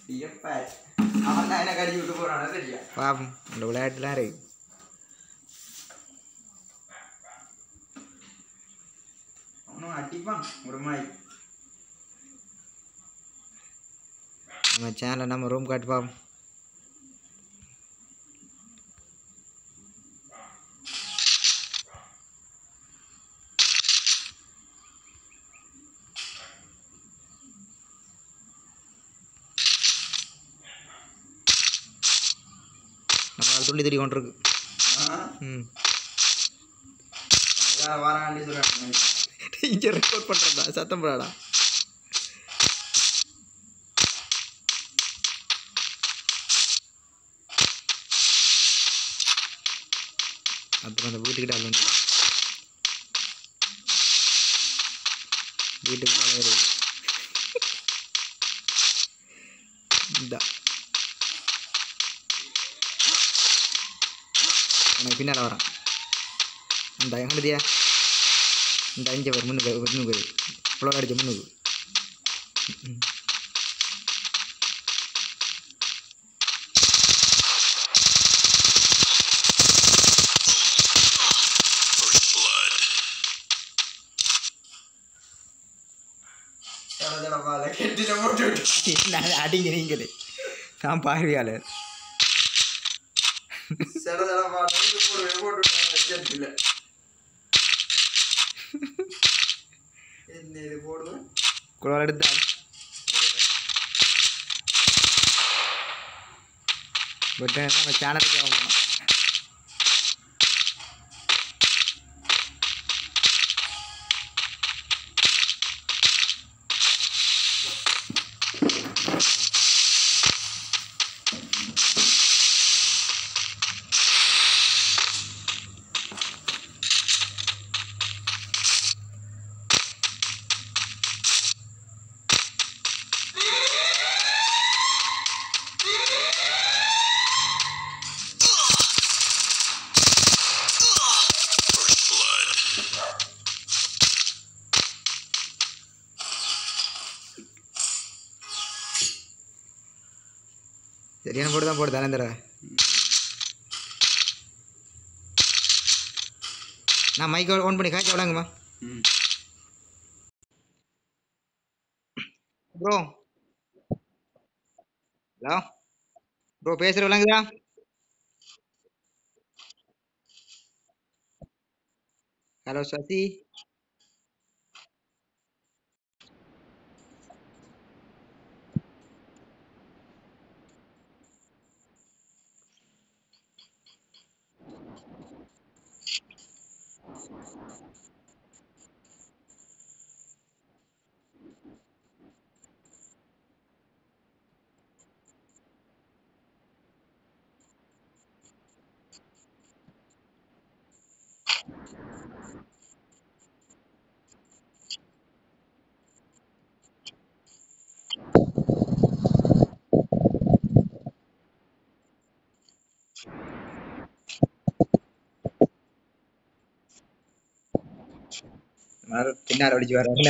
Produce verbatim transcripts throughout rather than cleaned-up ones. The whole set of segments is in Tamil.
dia pat அவன் தான் எனக்கு அடி விட்டு போறானே சரியா பாப்போம் இந்த விளையாட்டுலாம் இருக்கு அவனும் அடிப்பான் ஒரு மாதிரி நம்ம சேனலை நம்ம ரூம் காட்டு பாப்போம் நம்மளால் துள்ளி திரி கொண்டிருக்கு ம் வாராண்டி சொல்கிறேன் இங்கே ரெக்கார்ட் பண்ணுறதா சத்தம் போடாடா அப்புறம் அந்த வீட்டுக்கிட்ட வந்து வீட்டுக்கு மேலே இருக்கு இந்த எனக்கு பின்னால் வரான் இந்த எங்கடியா இந்த அஞ்சு பேர் முன்னுக்கு முன்னுக்கு இவ்வளோ அடிச்ச முன்னுக்கு அடிங்க நீங்களே நான் பார்வையாளர் குளம் எடுத்தா பட் நம்ம சேனலுக்கு ஆகணும் சரியான போட்டு தான் போடு தானே தர நான் மைக் ஓன் பண்ணி காய்ச்சி விளாங்கம்மா ப்ரோ ஹலோ ப்ரோ பேசுகிற விளாங்குதா ஹலோ சசி பின்னால அடிச்சு வர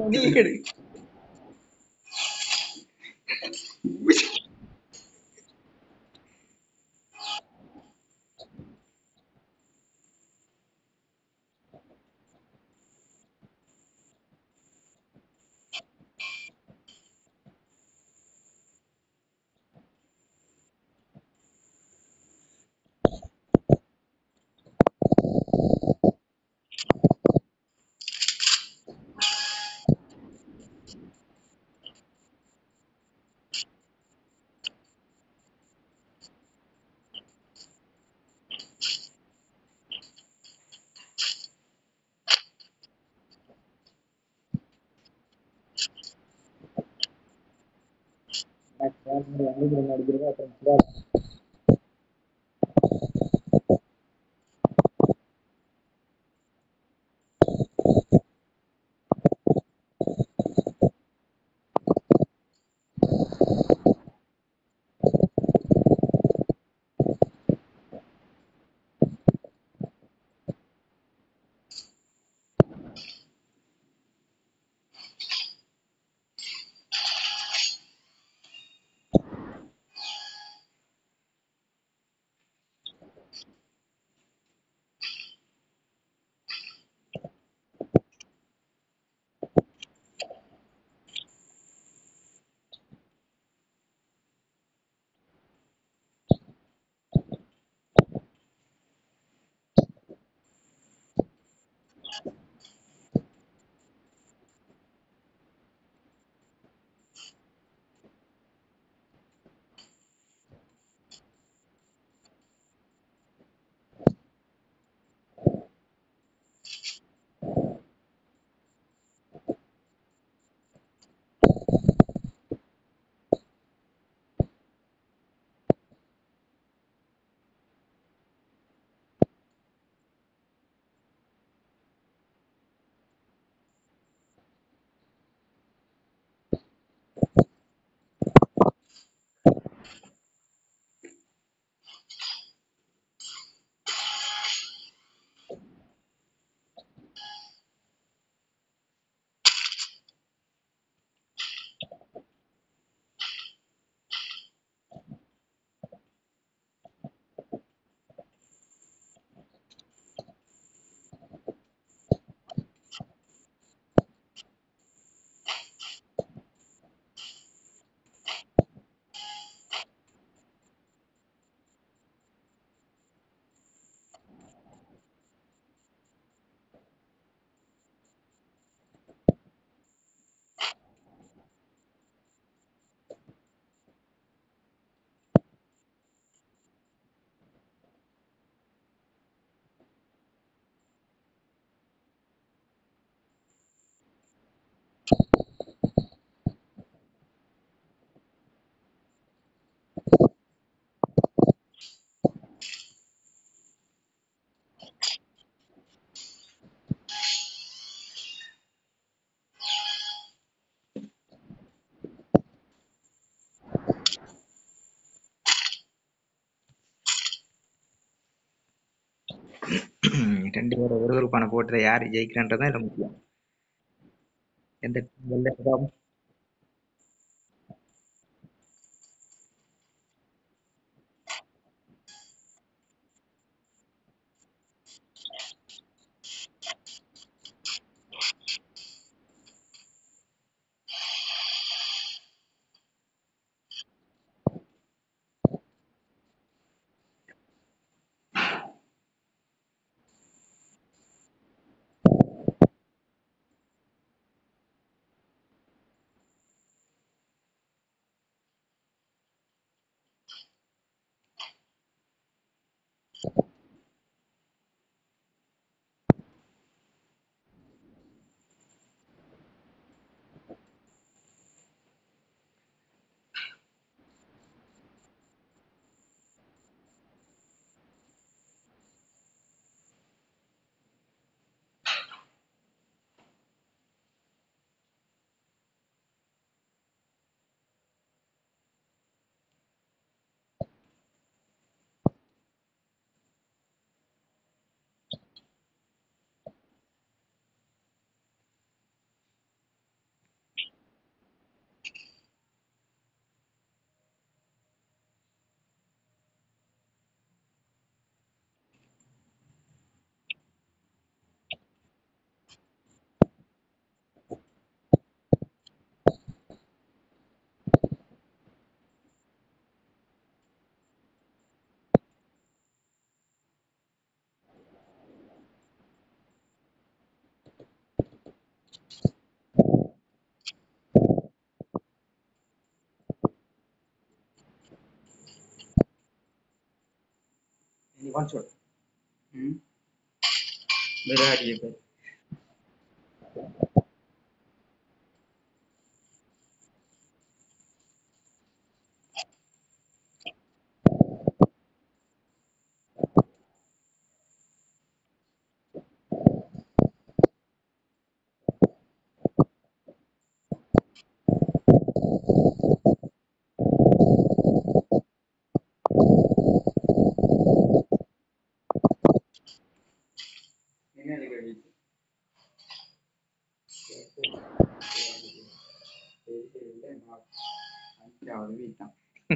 நீ எடு ரெண்டு பேரும் ஒரு ஒரு பணம் போட்டதை யார் ஜெயிக்கிறான்றதான் இல்லை முக்கியம். எந்த team வெல்ல Ini one shot. Hmm. Berhari apa? Ini ada kayak gitu. Jauh lebih hitam.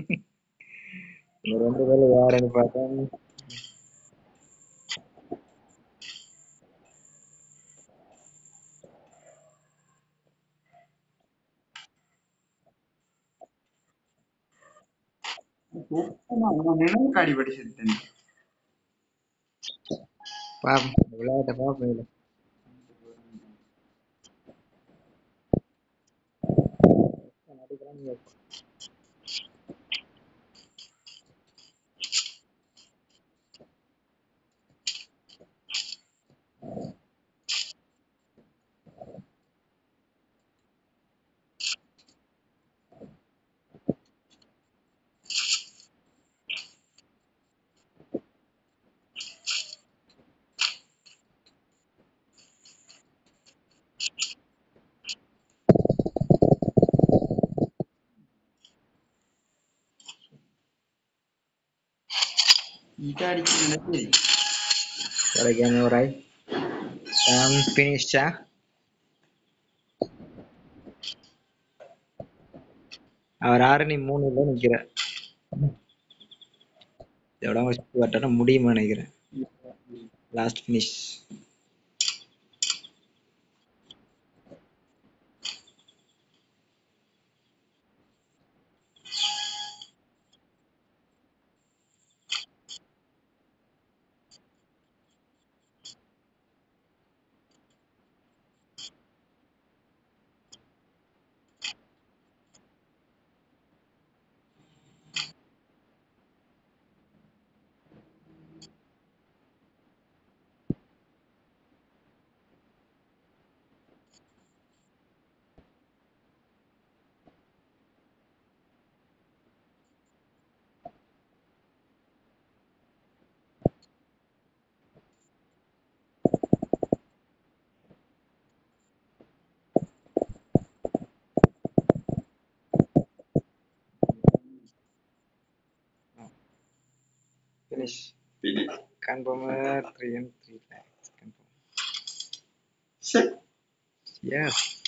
Ini ரெண்டு பேர்ல யாருன்னு பார்த்தா Memang kali pada situ. பாப்போம் விளையாட்ட பாப்போம் இல்லை Ika அடிக்கிறது சரி. கிடைக்காம ஒரு ஆய் ஃபினிஷா அவர் ஆறு நீ மூணு இல்லை நிக்கிற இதோட சுற்றி வட்டாரம் முடியுமா நினைக்கிறேன் last finish finish Pilih. confirmer three and three lakhs confirm Set. yes